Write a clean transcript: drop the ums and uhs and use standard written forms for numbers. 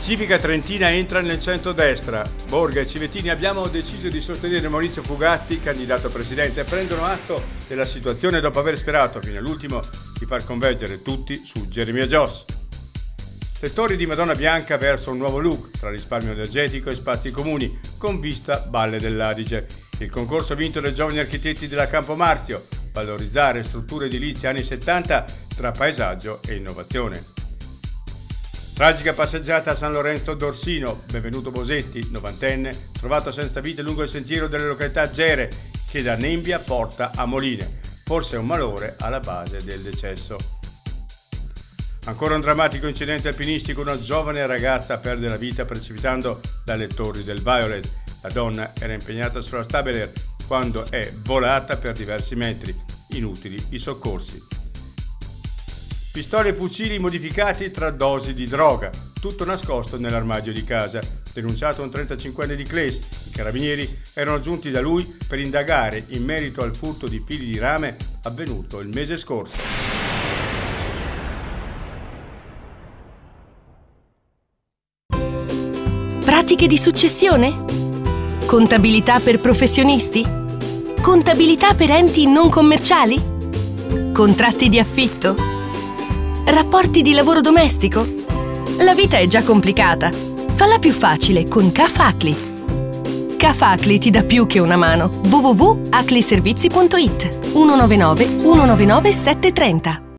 Civica Trentina entra nel centrodestra. Borghi e Civettini abbiamo deciso di sostenere Maurizio Fugatti, candidato a presidente. Prendono atto della situazione dopo aver sperato fino all'ultimo di far convergere tutti su Geremia Joss. Lettori di Madonna Bianca verso un nuovo look tra risparmio energetico e spazi comuni, con vista Valle dell'Adige. Il concorso vinto dai giovani architetti della Campomarzio, valorizzare strutture edilizie anni 70 tra paesaggio e innovazione. Tragica passeggiata a San Lorenzo d'Orsino, benvenuto Bosetti, novantenne, trovato senza vita lungo il sentiero delle località Gere, che da Nembia porta a Moline. Forse un malore alla base del decesso. Ancora un drammatico incidente alpinistico, una giovane ragazza perde la vita precipitando dalle torri del Violet. La donna era impegnata sulla Stabeler quando è volata per diversi metri. Inutili i soccorsi. Pistole e fucili modificati tra dosi di droga, tutto nascosto nell'armadio di casa. Denunciato un 35enne di Cles, i carabinieri erano giunti da lui per indagare in merito al furto di fili di rame avvenuto il mese scorso. Pratiche di successione? Contabilità per professionisti? Contabilità per enti non commerciali? Contratti di affitto? Rapporti di lavoro domestico? La vita è già complicata. Falla più facile con Cafacli. Cafacli ti dà più che una mano. www.acliservizi.it 199 199 730